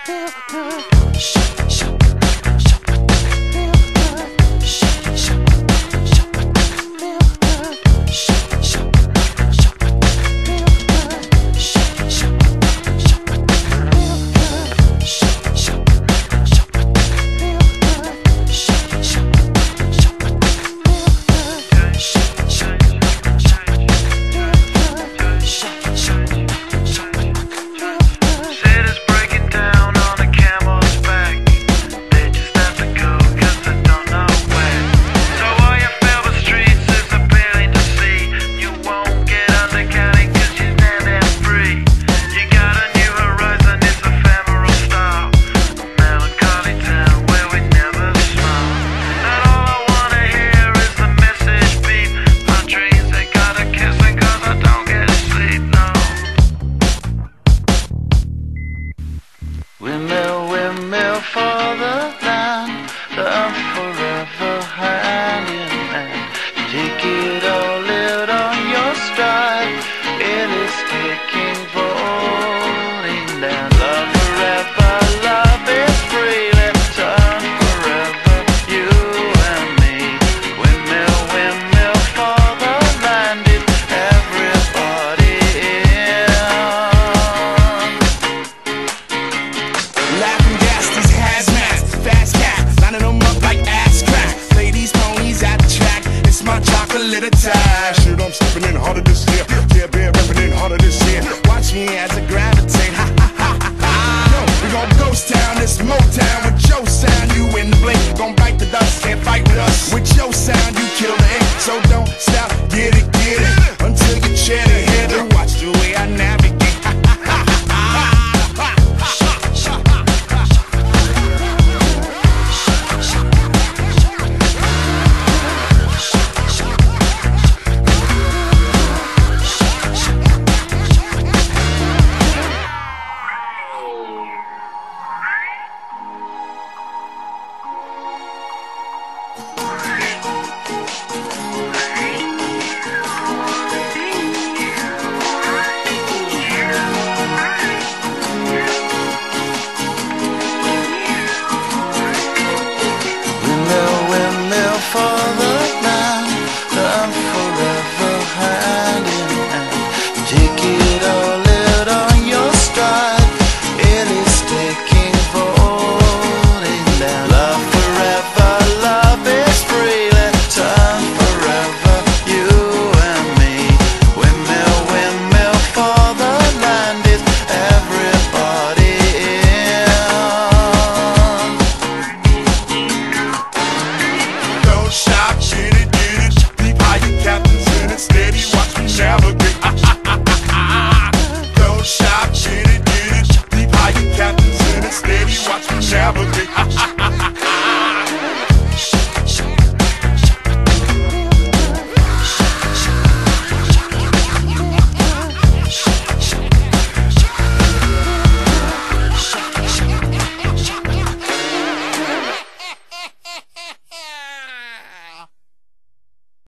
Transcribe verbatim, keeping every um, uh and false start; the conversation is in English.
Windmill, windmill for the land, love forever hand in hand. Take it all out on your stride, it is taking rolling down. Love forever, love is free, let's turn forever, you and me. Windmill, windmill for the land, it's everybody in. Laughing gas, these hazmats, fast cats, lining them up like ass crack. Play these ponies at the track, it's my chocolate attack. Shit, I'm stepping in harder this year. Yeah, been repping in harder this year. Watch me as I gravitate, ha ha ha ha ha. No, we gon' ghost town, this Motown with your sound. You in the blink, gon' bite the dust, can't fight with us. With your sound, you kill the ink, so don't stop, get it, get it, until you chat it, hit it. Watch the way I navigate. For the land, love forever hand in hand. Take it all out on your stride, it is taking rolling down. Love forever, love is free, let's turn forever, you and me. Windmill, windmill for the land, is everybody in. Don't stop, get it, get it. Deep high, your captain's in it. Steady, watch me navigate. Don't stop, get it, get it. Deep high, your captain's in it. Steady, watch me navigate.